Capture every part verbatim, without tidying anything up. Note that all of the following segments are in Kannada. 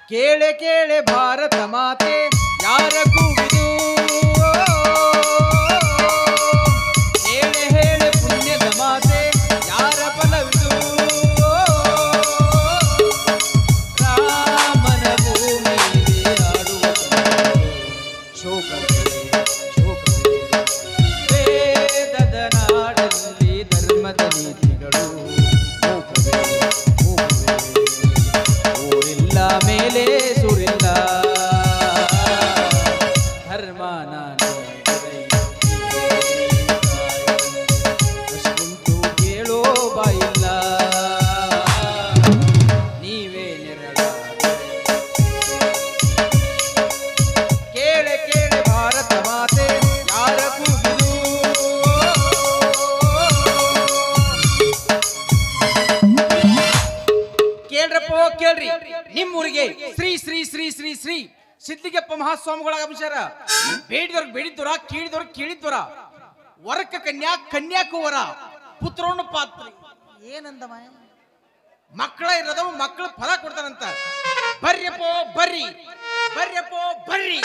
ಕೇಳೆ ಕೇಳೆ ಭಾರತ ಮಾತೆ ಯಾರ ಕೂಗಿದು ಹೇಳೆ ಹೇಳೆ ಪುಣ್ಯದ ಮಾತೆ ಯಾರ ಬಲವಿದು ರಾಮನ ಭೂಮಿಯಲ್ಲಿ ಆಡುವ ಶೋಕವೇ ಶೋಕವೇ ವೇದದ ನಾಡಲ್ಲಿ ಧರ್ಮದ ನೀತಿಗಳು ಮೋಕವೇ ಮೋಕವೇ ಊರಿಲ್ಲ ಮೇಲೆ ಸುರಿಲ್ಲ ಧರ್ಮ ನಾನು ಅಷ್ಟುಂಟು ಕೇಳೋ ಬಾಯಿಲ್ಲ ನೀವೇ ನೆರಳ ಕೇಳೆ ಕೇಳೆ ಭಾರತ ಮಾತೆ ಯಾರ ಕೂಗಿದು ಕೇಳ್ರಪ್ಪೋ ಕೇಳ್ರಿ ನಿಮ್ಮೂರಿಗೆ ಶ್ರೀ ಶ್ರೀ ಶ್ರೀ ಶ್ರೀ ಶ್ರೀ ಸಿದ್ಲಿಂಗಪ್ಪ ಮಹಾಸ್ವಾಮಿಗಳಾಗಮಿಸ್ಯಾರ. ಬೇಡಿದವ್ರಿಗೆ ಬೇಡಿದ್ವರ ಕೇಳಿದವ್ರಿಗೆ ಕೇಳಿದ್ವರ ವರಕ ಕನ್ಯಾ ಕನ್ಯಾಕು ವರ ಪುತ್ರೋಣ ಪಾತ್ರ ಏನಂದವ ಮಕ್ಕಳ ಇರೋದವ ಮಕ್ಕಳು ಫಲ ಕೊಡ್ತಾರಂತ. ಬರ್ರಿಯಪ್ಪೋ ಬರ್ರಿ ಬರ್ರಿಯಪ್ಪೋ ಬರ್ರಿ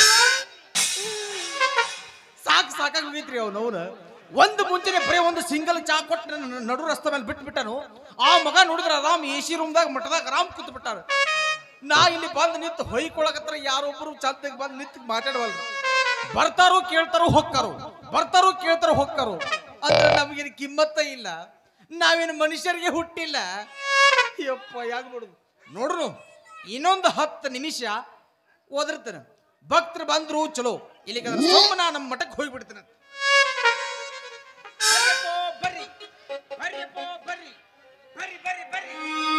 ಸಾಕು ಸಾಕಾಗಿ ಹೋಗಿದ್ರಿ ಅವನವನ ಒಂದು ಮುಂಚೆನೆ ಬರೀ ಒಂದು ಸಿಂಗಲ್ ಚಾ ಕೊಟ್ಟು ನಡು ರಸ್ತೆ ಮೇಲೆ ಬಿಟ್ಟು ಬಿಟ್ಟನು. ಆ ಮಗ ನೋಡಿದ್ರ ಆರಾಮ್ ಎ ಸಿ ರೂಮ್ದಾಗ ಮಠದಾಗ ಆರಾಮ್ ಕೂತ್ ಬಿಟ್ಟಾರ. ನಾ ಇಲ್ಲಿ ಬಂದು ನಿಂತು ಹೊಯ್ಕೊಳಕತ್ರ ಯಾರೊಬ್ಬರು ಚಂದಾಗ ಬಂದು ನಿಂತು ಮಾತಾಡವಲ್ರು. ಬರ್ತಾರೋ ಕೇಳ್ತಾರೋ ಹೊಕ್ಕಾರು ಬರ್ತಾರೋ ಕೇಳ್ತಾರೋ ಹೊಕ್ಕಾರು ಅಂದ್ರೆ ನಮಗೇನು ಕಿಮ್ಮತ್ತ ಇಲ್ಲ. ನಾವೇನು ಮನುಷ್ಯರಿಗೆ ಹುಟ್ಟಿಲ್ಲ. ಯಪ್ಪ ಯಾಗ್ಬಿಡುದು ನೋಡ್ರು ಇನ್ನೊಂದು ಹತ್ತು ನಿಮಿಷ ಓದಿರ್ತಾನೆ. ಭಕ್ತರು ಬಂದ್ರು ಚಲೋ ಇಲ್ಲಿಗೆ ಸೋಮನ ನಮ್ಮ ಮಠಕ್ಕೆ ಹೋಗ್ಬಿಡ್ತಾನೆ. ಬರ್ರಿ ಬರ್ರಿ ಬರ್ರಿ ಬರ್ರಿ ಬರ್ರಿ ಬರ್ರಿ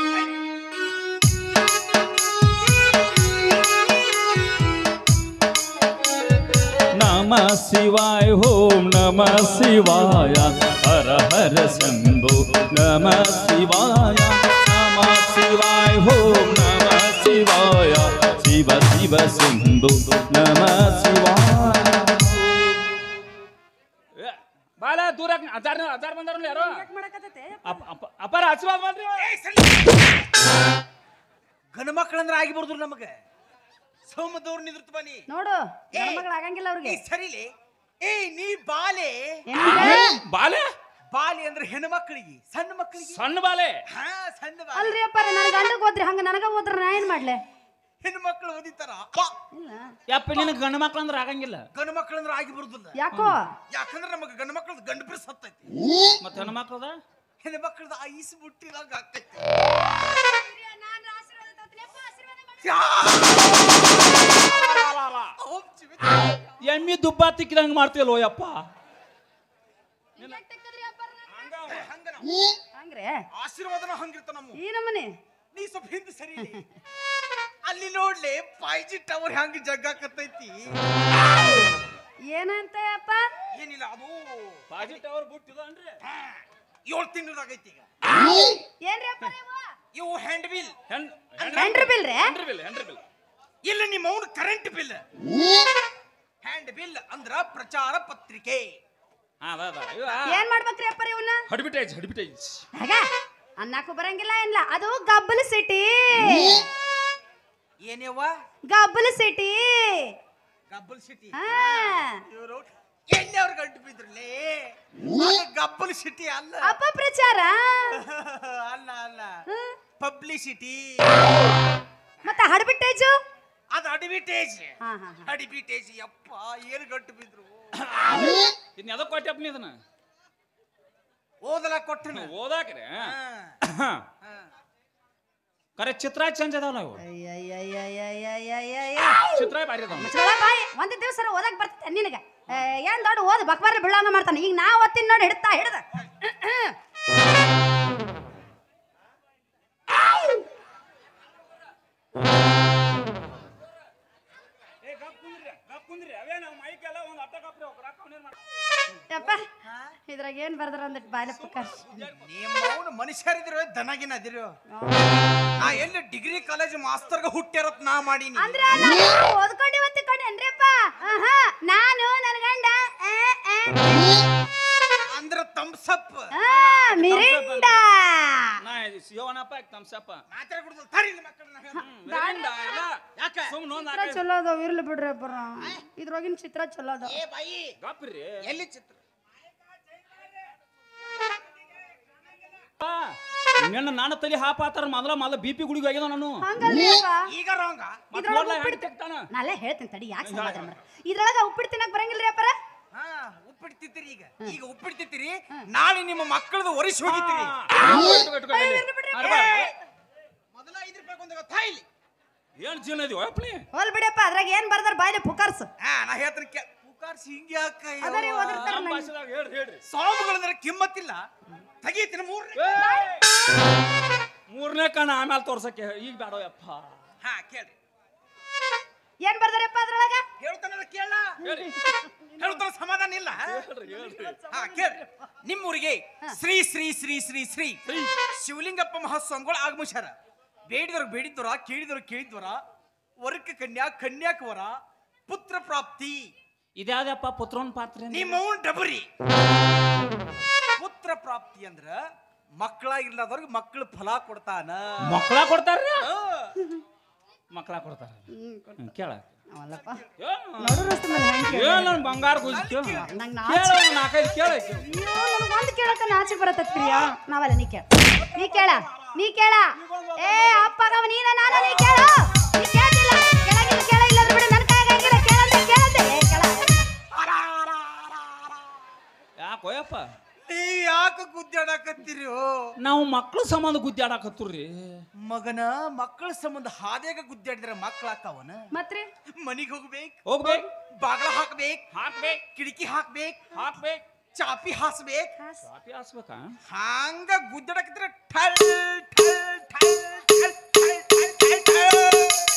ನಮ ಶಿವಾಯ ಓಂ ನಮ ಶಿವಾಯ ಹರ ಹರ ಶಂಭೋ ನಮ ಶಿವಾಯ ನಮ ಶಿವಾಯ ಓಂ ನಮ ಶಿವಾಯ ಶಿವ ಶಿವ ಶಂಭೋ ನಮ ಶಿವಾಯ. ಬಾಲ ದೂರ ಹಜಾರ್ ಹಜಾರ್ ಬಂದಾರಲ್ಲ ಯಾರು ಅಪಾರ ಆಶೀರ್ವಾದ ಮಾಡ್ರಿ. ಗಂಡು ಮಕ್ಕಳಂದ್ರೆ ಆಗಿ ಬರ್ದ್ರು ನಮಗೆ ಸೋಮದವ್ರು ನಿಂದಿರ್ತ ಬನ್ನಿ ನೋಡು ಮಗಳು ಆಗಂಗಿಲ್ಲ ಅವ್ರಿಗೆ ಸರಿಲೆ. ಏ ನೀ ಬಾಲೆ ಬಾಲೆ ಬಾಲೆ ಅಂದ್ರೆ ಹೆಣ್ಣು ಮಕ್ಕಳಿಗೆ ಸಣ್ಣ ಮಕ್ಕಳಿಗೆ ಸಣ್ಣ ಬಾಲೆ ಹಾ ಸಣ್ಣ ಬಾಲೆ ಅಲ್ರಿ ಅಪ್ಪ ನನ್ನ ಗಂಡಗ್ ಓದ್ರಿ ಹಂಗ ನನಗ ಓದ್ರ ನಾ ಏನ್ ಮಾಡ್ಲೆ? ಹೆಣ್ಣು ಮಕ್ಕಳು ಓದಿತಾರ ಇಲ್ಲ ಯಪ್ಪ ನಿನಗೆ ಗಂಡು ಮಕ್ಳು ಅಂದ್ರೆ ಆಗಂಗಿಲ್ಲ. ಗಂಡು ಮಕ್ಕಳಂದ್ರೆ ಆಗಿ ಬರುದಿಲ್ಲ. ಯಾಕೋ? ಯಾಕಂದ್ರೆ ನಮಗೆ ಗಂಡು ಮಕ್ಕಳದ ಗಂಡು ಬಿರ್ಸ್ ಹತ್ತೈತಿ. ಮತ್ತೆ ಹೆಣ್ಣು ಮಕ್ಳದ ಹೆಣ್ಣು ಮಕ್ಕಳದ ಐಸ್ ಮುಟ್ಟಿದಾಗ ಆಗ್ತೈತಿ. ಎಮ್ಮಿ ದುಬ್ಬ ತಿಕ್ಕಿದಂಗ ಮಾಡ್ತೀಯಲ್ಲೋ ಯಪ್ಪ. ಹಂಗ್ರೆ ಆಶೀರ್ವಾದನ ಹಂಗಿರ್ತ ನಮ್ಮ ಈ ನಮ್ಮನೆ ನೀ ಸ್ವಲ್ಪ ಹಿಂದೆ ಸರಿ ಅಲ್ಲಿ ನೋಡ್ಲಿ ಫೈವ್ ಜಿ ಟವರ್ ಹೆಂಗ್ ಜಗ್ಗಾಕತ್ತೈತಿ. ಏನಂತ ಅಪ್ಪ? ಏನಿಲ್ಲ ಅದು ಫೈವ್ ಜಿ ಟವರ್ ಬಿಟ್ಟಿದನ್ರಿ ಏಳು ತಿಂಗಳಾಗೈತಿ ಈಗ. ಏನ್ರಿ ಅಪ್ಪ ಇವು ಹ್ಯಾಂಡ್ ಬಿಲ್ ಹೆಂಡ್ರಿ ಬಿಲ್ ರೀ? ಹೆಂಡ್ರಿ ಬಿಲ್ ಹೆಂಡ್ರಿ ಬಿಲ್ ಇಲ್ಲ ನಿಮ್ಮ ಅವ್ನ ಕರೆಂಟ್ ಬಿಲ್. ಹ್ಯಾಂಡ್ ಬಿಲ್ ಅಂದ್ರ ಪ್ರಚಾರ ಪತ್ರಿಕೆ. ಏನ್ ಮಾಡ್ಬೇಕ್ರಿ ಅಪ್ಪ ಇವನ್ನ? ಅಡ್ವರ್ಟೈಸ್ ಅಡ್ವರ್ಟೈಸ್ ಹಾಗ ಅನ್ನಕ್ಕೂ ಬರಂಗಿಲ್ಲ ಏನಿಲ್ಲ. ಅದು ಗಬ್ಬಲ್ ಸಿಟಿ. ಏನೇವ ಗಬ್ಬಲ್ ಸಿಟಿ ಗಬ್ಬಲ್ ಸಿಟಿ. ಹಾ ಇವರು ಎಲ್ಲಿ ಅವ್ರ ಗಂಟು ಬಿದ್ರಲೇ ಗಬ್ಬಲ್ ಸಿಟಿ ಅಲ್ಲ ಅಪ್ಪ ಪ್ರಚಾರ ಅಲ್ಲ ಅಲ್ಲ ಪಬ್ಲಿಸಿಟಿ. ಮತ್ತೆ ಅಡ್ವರ್ಟೈಜ್ ಅದು ಅಡ್ವರ್ಟೈಸ್ ಹಾ ಹಾ ಅಡ್ವರ್ಟೈಸ್. ಯಪ್ಪ ಏನು ಗಂಟು ಬಿದ್ರು. ಇದನ್ನ ಎದಕ್ ಕೊಟ್ಟಪ್ಪ ನೀ ಇದನ್ನ ಓದಲ ಕೊಟ್ಟನ ಓದಾಕ್ರೆ ಕರೆ ಚಿತ್ರ ಚಂದ ಅದಾವ ನಾವು. ಚಿತ್ರ ಬಾರಿ ಅದಾವ. ಬಾಯಿ ಒಂದ್ ದಿವಸ ಓದಕ್ ಬರ್ತೈತೆ ನಿನಗ ಏನ್ ದೊಡ್ಡ ಓದ್ ಬಕ್ಬಾರ ಬೀಳಂಗ ಮಾಡ್ತಾನೆ. ಈಗ ನಾ ಓದ್ತೀನಿ ನೋಡಿ ಹಿಡ್ತಾ ಹಿಡ್ದ ಇದ್ರಾಗ ಏನ್ ಬರ್ದ್ರ ಅಂದಟ್ ಬಾಯ್ಲೆ ಪಕ್ಕ ನಿಮ್ಮ ಮನುಷ್ಯರಿದಿರೋ ದನಗಿನ ಅದಿರೋ. ನಾ ಎಲ್ಲಿ ಡಿಗ್ರಿ ಕಾಲೇಜ್ ಮಾಸ್ತರ್ಗ ಹುಟ್ಟಿರತ್ ನಾ ಮಾಡೀನಿ. ಅಂದ್ರೆ ಓದ್ಕೊಂಡು ಇವತ್ತಿಕೊಂಡೇನ್ರಿಪ್ಪ? ನಾನು ನನ್ನ ಗಂಡ ಅಂದ್ರ ತಮ್ಸಪ್ ಮಿರಿಂಡಾ. ನಾ ಶಿವನಪ್ಪ ತಮ್ಸಪ್ಪ ಮಾತ್ರ ಕುಡ್ದು ತರಿ ಇಲ್ಲಿ ಮಕ್ಕಳನ್ನ ಯಾಕೆ ಸುಮ್ಮನೆ ಚಿತ್ರ ಚಲೋ ಅದಾವ ಇರ್ಲಿ ಬಿಡ್ರಿ ಅಪ್ಪರ ಇದ್ರೊಳಗಿನ ಚಿತ್ರ ಚಲೋ ಅದಾವ ಏ ಬಾಯಿ ಗಪ್ರಿ ಎಲ್ಲಿ ಚಿತ್ರ ನಿನ್ನ ನಾನು ತಲೆ ಹಾಪಾತಾರ ಮೊದಲ ಮೊದಲ ಬಿ ಪಿ ಗುಳಿಗೆ ಆಗ್ಯದ ನಾನು ಹಂಗಲ್ರಿ ಅಪ್ಪ ಈಗ ರಾಂಗ ಇದ್ರೊಳಗ ಉಪ್ಪಿಟ್ಟು ನಾಳೆ ಹೇಳ್ತೀನಿ ತಡಿ ಯಾಕೆ ಸಮಾಧಾನ ಮಾಡ ಇದ್ರೊಳಗ ಉಪ್ಪಿಟ್ಟು ತಿನ್ನಕ್ ಬರಂಗಿಲ್ರಿ ಅಪ್ಪರ ಹಾ ಉಪ್ಪಿಡ್ತಿತ್ತೀರಿ ಈಗ ಈಗ ಉಪ್ಪಿಡ್ತಿತ್ತೀರಿ ನಾಳೆ ನಿಮ್ಮ ಮಕ್ಕಳದು ಒರಿಸಿ ಹೋಗಿತ್ತೀರಿ ಮೊದಲ ಐದು ರೂಪಾಯಿ ಒಂದು ತಾಯಿಲಿ ಏನ್ ಜೀವನ ಇದೀವ ಅಪ್ಪನಿ ಹೋಲ್ ಬಿಡಪ್ಪ ಅದ್ರಾಗ ಏನ್ ಬರ್ದಾರ ಬಾಯ್ಲೆ ಪುಕಾರ್ಸ್ ಹಾ ನಾ ಹೇಳ್ತೀನಿ ಕೇ ಪುಕಾರ್ಸಿ ಹಿಂಗೆ ಯಾಕ ಅದರಿ ಓದಿರ್ತಾರ ನಮ್ಮ ಭಾಷೆದಾಗ ಹೇಳ್ರಿ ಹೇಳ್ರಿ ಸಾವುಗಳಂದ್ರೆ ಕಿಮ್ಮತ್ತಿಲ್ಲ ತೆಗೀತೀನಿ ಮೂರನೇ ಮೂರನೇ ಕಣ ಆಮೇಲೆ ತೋರ್ಸಕ್ಕೆ ಈಗ ಬೇಡ ಯಪ್ಪ ಹಾ ಕೇಳ್ರಿ ಏನ್ ಬರ್ದಾರಪ್ಪ ಅದ್ರೊಳಗ ಹೇಳ್ತಾನಲ್ಲ ಕೇಳ ಹೇಳ್ರಿ ಹೇಳ್ತಾನ ಸಮಾಧಾನ ಇಲ್ಲ ಹೇಳ್ರಿ ಹೇಳ್ರಿ ಹಾ ಕೇಳ್ರಿ ನಿಮ್ಮೂರಿಗೆ ಶ್ರೀ ಶ್ರೀ ಶ್ರೀ ಶ್ರೀ ಶ್ರೀ ಶಿವಲಿಂಗಪ್ಪ ಮಹಾಸ್ವಾಮಿಗಳು ಆಗಮಿಸ್ಯಾರ ಬೇಡಿದವ್ರು ಬೇಡಿದ್ವರ ಕೇಳಿದವ್ರು ಕೇಳಿದ್ವರ ವರಕ್ಕೆ ಕನ್ಯಾ ಕನ್ಯಾಕ ವರ ಪುತ್ರ ಪ್ರಾಪ್ತಿ ಇದ್ಯಾವ್ದಪ್ಪ ಪುತ್ರನ್ ಪಾತ್ರ ನಿಮ್ಮ ಡಬರಿ ಪುತ್ರ ಪ್ರಾಪ್ತಿ ಅಂದ್ರ ಮಕ್ಕಳಾಗಿರ್ಲಾದವ್ರಿಗೆ ಮಕ್ಕಳು ಫಲ ಕೊಡ್ತಾನ ಮಕ್ಕಳ ಕೊಡ್ತಾರ ಮಕ್ಕಳ ಕೊಡ್ತಾರ ಕೇಳ ಅವಲ್ಲಪ್ಪ ನೋಡು ರಸ್ತೆ ಮೇಲೆ ಹೆಂಗ್ ಕೇಳ ಏನ್ ನನ್ ಬಂಗಾರ ಗುಜ್ಜು ನಂಗ್ ಕೇಳ ನಾಲ್ಕೈದು ಕೇಳ ಅಯ್ಯೋ ನನಗೆ ಒಂದು ಕೇಳಕ ನಾಚಿ ಬರತತ್ ಪ್ರಿಯಾ ನಾವಲ್ಲ ನೀ ಕೇಳ ನೀ ಕೇಳ ನೀ ಕೇಳ ಏ ಅಪ್ಪಗವ ನೀನ ನಾನು ನೀ ಕೇಳ ನೀ ಕೇಳಿಲ್ಲ ಕೆಳಗಿನ ಕೇಳ ಇಲ್ಲ ಬಿಡು ನನ್ನ ಕೈಯಾಗಿಲ್ಲ ಕೇಳಂತ ಕೇಳಂತೆ ಏ ಕೇಳ ಯಾಕೋಯಪ್ಪ ನೀವ್ ಯಾಕ ಗುದ್ದಾಡಕತ್ತೀರಿ ನಾವು ಮಕ್ಳ ಸಂಬಂಧ ಗುದ್ದಾಡಕತ್ತೂರ್ರಿ ಮಗನ ಮಕ್ಕಳ ಸಂಬಂಧ ಹಾದ್ಯಾಗ ಗುದ್ದಾಡಿದ್ರೆ ಮಕ್ಕಳಾಕವನ ಮತ್ರಿ ಮನಿಗ್ ಹೋಗ್ಬೇಕು ಹೋಗ್ಬೇಕು ಬಾಗ್ಲ ಹಾಕ್ಬೇಕು ಹಾಕ್ಬೇಕು ಕಿಟಕಿ ಹಾಕ್ಬೇಕು ಹಾಕ್ಬೇಕು ಚಾಪಿ ಹಾಸ್ಬೇಕು ಕಾಪಿ ಹಾಸ್ಬೇಕಾ ಹಂಗ ಗುದ್ದಾಡಕತ್ತಿದ್ರೆ ಠಲ್ ಠಲ್ ಠಲ್ ಠಲ್ ಠಲ್ ಠಲ್ ಠಲ್ ಠಲ್.